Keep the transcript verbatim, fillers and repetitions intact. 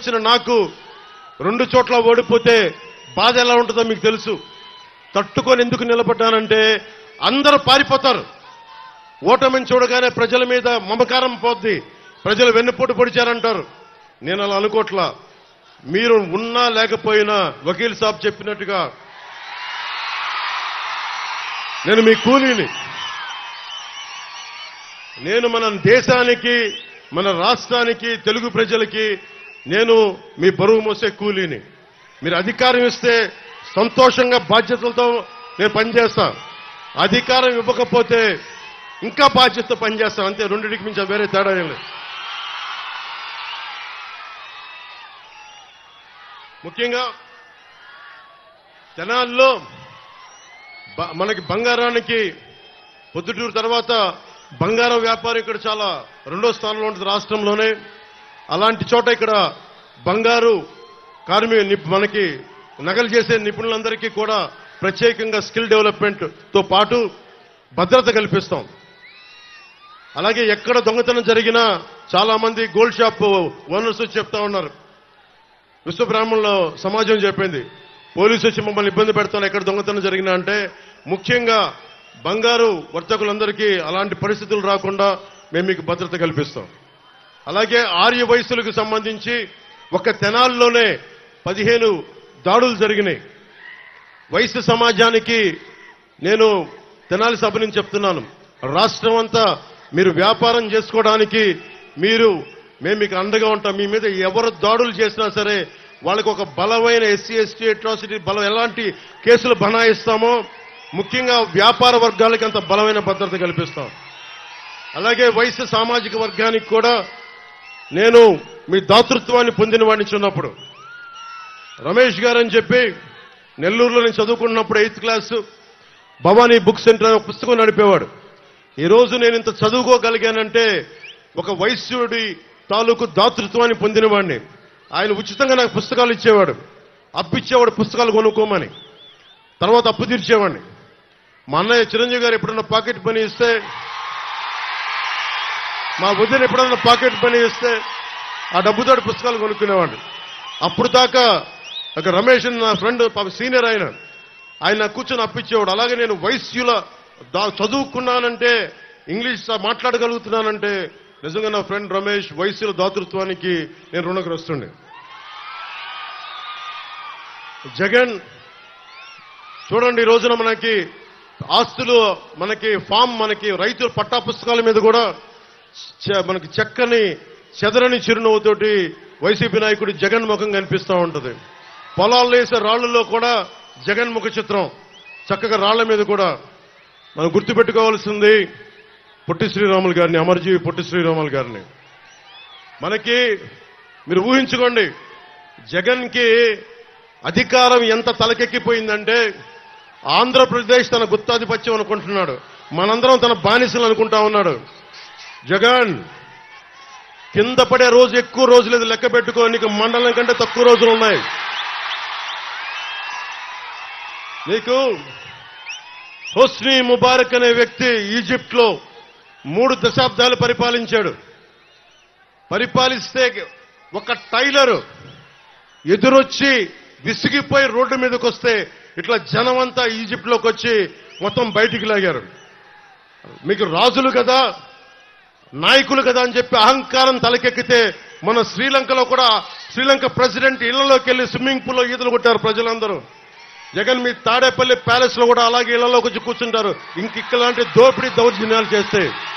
ఇచ్చిన నాకు రెండు చోట్ల ఓడిపోతే బాధ ఎలా ఉంటుందో మీకు తెలుసు. తట్టుకొని ఎందుకు నిలబడ్డానంటే అందరూ పారిపోతారు. ఓటమిని చూడగానే ప్రజల మీద మమకారం పోద్ది, ప్రజలు వెన్నుపోటు పొడిచారంటారు. నేను అలా అనుకోట్లా. మీరు ఉన్నా లేకపోయినా వకీల్ సాబ్ చెప్పినట్టుగా నేను మీ కూలీని. నేను మన దేశానికి, మన రాష్ట్రానికి, తెలుగు ప్రజలకి నేను మీ బరువు మోసే కూలీని. మీరు అధికారం ఇస్తే సంతోషంగా బాధ్యతలతో నేను పనిచేస్తా. అధికారం ఇవ్వకపోతే ఇంకా బాధ్యతతో పనిచేస్తాను. అంతే, రెండింటికి మించి వేరే తేడా ఏం లేదు. ముఖ్యంగా తెనాలిలో మనకి బంగారానికి పొద్దుటూరు తర్వాత బంగారం వ్యాపారం ఇక్కడ చాలా రెండో స్థానంలో ఉంటుంది రాష్ట్రంలోనే. అలాంటి చోట ఇక్కడ బంగారు కార్మి మనకి నగలు చేసే నిపుణులందరికీ కూడా ప్రత్యేకంగా స్కిల్ డెవలప్మెంట్ తో పాటు భద్రత కల్పిస్తాం. అలాగే ఎక్కడ దొంగతనం జరిగినా చాలా మంది గోల్డ్ షాప్ ఓనర్స్ చెప్తా ఉన్నారు. విశ్వబ్రాహ్మణుల సమాజం చెప్పింది, పోలీసు వచ్చి మమ్మల్ని ఇబ్బంది పెడతాను ఎక్కడ దొంగతనం జరిగినా అంటే. ముఖ్యంగా బంగారు వర్తకులందరికీ అలాంటి పరిస్థితులు రాకుండా మేము మీకు భద్రత కల్పిస్తాం. అలాగే ఆర్య వయసులకు సంబంధించి ఒక తెనాల్లోనే పదిహేను దాడులు జరిగినాయి. వయసు సమాజానికి నేను తెనాలి సభ నుంచి చెప్తున్నాను, రాష్ట్రం అంతా మీరు వ్యాపారం చేసుకోవడానికి మీరు మేము మీకు అండగా ఉంటాం. మీ మీద ఎవరు దాడులు చేసినా సరే వాళ్ళకి ఒక బలమైన ఎస్సీ ఎస్టీ అట్రాసిటీ బలం ఎలాంటి కేసులు బనాయిస్తామో ముఖ్యంగా వ్యాపార వర్గాలకి అంత బలమైన భద్రత కల్పిస్తాం. అలాగే వయసు సామాజిక వర్గానికి కూడా నేను మీ దాతృత్వాన్ని పొందిన వాడిని చిన్నప్పుడు రమేష్ గారు అని చెప్పి నెల్లూరులో నేను చదువుకున్నప్పుడు eighth class Bhavani book centre అనే పుస్తకం నడిపేవాడు. ఈ రోజు నేను ఇంత చదువుకోగలిగానంటే ఒక వైశ్యుడి తాలూకు దాతృత్వాన్ని పొందిన వాడిని. ఆయన ఉచితంగా నాకు పుస్తకాలు ఇచ్చేవాడు, అప్పిచ్చేవాడు పుస్తకాలు కొనుక్కోమని. తర్వాత అప్పు తీర్చేవాడిని. మా అన్నయ్య చిరంజీవి గారు ఎప్పుడన్నా పాకెట్ పని ఇస్తే, మా వదిన ఎప్పుడన్నా పాకెట్ పని ఇస్తే ఆ డబ్బుతో పుస్తకాలు కొనుక్కునేవాడిని. అప్పుడు దాకా ఒక రమేష్ నా ఫ్రెండ్ సీనియర్ ఆయన ఆయన కూర్చొని అప్పిచ్చేవాడు. అలాగే నేను వైశ్యుల చదువుకున్నానంటే, ఇంగ్లీష్ మాట్లాడగలుగుతున్నానంటే నిజంగా నా ఫ్రెండ్ రమేష్ వైశ్యుల దాతృత్వానికి నేను రుణగ్రస్తుండే. జగన్ చూడండి, ఈ రోజున మనకి ఆస్తులు, మనకి ఫామ్, మనకి రైతుల పట్టా పుస్తకాల మీద కూడా మనకి చక్కని చెదరని చిరునవ్వుతోటి వైసీపీ నాయకుడి జగన్ ముఖం కనిపిస్తూ ఉంటుంది. పొలాల్లో వేసే రాళ్లలో కూడా జగన్ ముఖ చిత్రం చక్కగా రాళ్ల మీద కూడా. మనం గుర్తుపెట్టుకోవాల్సింది పొట్టి శ్రీరాములు గారిని, అమరజీవి పొట్టి శ్రీరాములు గారిని. మనకి మీరు ఊహించుకోండి, జగన్కి అధికారం ఎంత తలకెక్కిపోయిందంటే ఆంధ్రప్రదేశ్ తన గుత్తాధిపత్యం అనుకుంటున్నాడు, మనందరం తన బానిసలు అనుకుంటా ఉన్నాడు. జగన్ కింద పడే రోజు ఎక్కువ రోజులేదు, లెక్క పెట్టుకో, నీకు మండలం కంటే తక్కువ రోజులు ఉన్నాయి. నీకు హోస్ని ముబారక్ అనే వ్యక్తి ఈజిప్ట్ లో మూడు దశాబ్దాలు పరిపాలించాడు. పరిపాలిస్తే ఒక టైలర్ ఎదురొచ్చి విసిగిపోయి రోడ్డు మీదకి వస్తే ఇట్లా జనం అంతా ఈజిప్ట్ లోకి వచ్చి మొత్తం బయటికి లాగారు. మీకు రాజులు కదా, నాయకులు కదా అని చెప్పి అహంకారం తలకెక్కితే మన శ్రీలంకలో కూడా శ్రీలంక ప్రెసిడెంట్ ఇళ్లలోకి వెళ్లి స్విమ్మింగ్ పూల్లో ఈతలు కొట్టారు ప్రజలందరూ. జగన్ మీ తాడేపల్లి ప్యాలెస్ లో కూడా అలాగే ఇళ్లలోకి వచ్చి కూర్చుంటారు ఇంక ఇక్కలాంటి దోపిడీ దౌర్జన్యాలు చేస్తే.